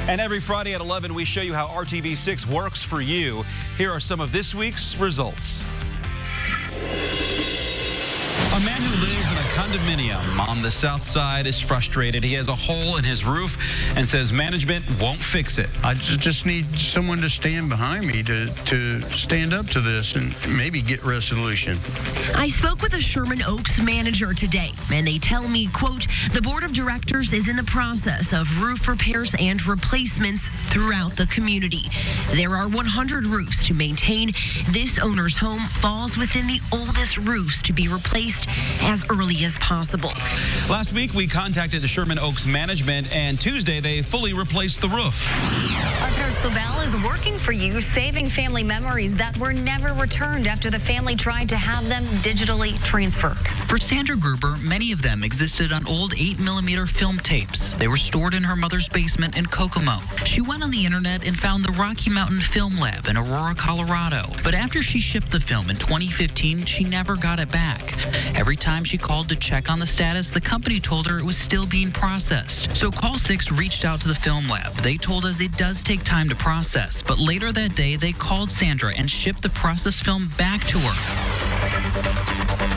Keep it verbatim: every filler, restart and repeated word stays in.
And every Friday at eleven, we show you how R T V six works for you. Here are some of this week's results. A man who lives in a condominium on the south side is frustrated. He has a hole in his roof and says management won't fix it. I just need someone to stand behind me to, to stand up to this and maybe get resolution. I spoke with a Sherman Oaks manager today, and they tell me, quote, the board of directors is in the process of roof repairs and replacements throughout the community. There are one hundred roofs to maintain. This owner's home falls within the oldest roofs to be replaced as early as possible. Last week, we contacted the Sherman Oaks management, and Tuesday, they fully replaced the roof. Arthur Slobel is working for you, saving family memories that were never returned after the family tried to have them digitally transferred. For Sandra Gruber, many of them existed on old eight millimeter film tapes. They were stored in her mother's basement in Kokomo. She went on the internet and found the Rocky Mountain Film Lab in Aurora, Colorado. But after she shipped the film in twenty fifteen, she never got it back. Every time she called to check on the status, the company told her it was still being processed. So Call six reached out to the film lab. They told us it does take time to process, but later that day, they called Sandra and shipped the processed film back to her.